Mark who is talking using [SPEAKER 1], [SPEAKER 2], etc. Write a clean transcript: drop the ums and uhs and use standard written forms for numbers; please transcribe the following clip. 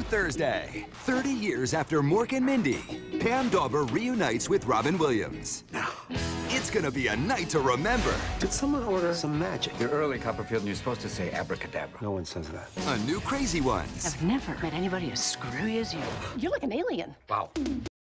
[SPEAKER 1] Thursday. 30 years after Mork and Mindy, Pam Dauber reunites with Robin Williams. It's gonna be a night to remember.
[SPEAKER 2] Did someone order some magic?
[SPEAKER 3] You're early, Copperfield, and you're supposed to say abracadabra.
[SPEAKER 2] No one says that.
[SPEAKER 1] A new Crazy Ones.
[SPEAKER 4] I've never met anybody as screwy as you. You're like an alien.
[SPEAKER 3] Wow.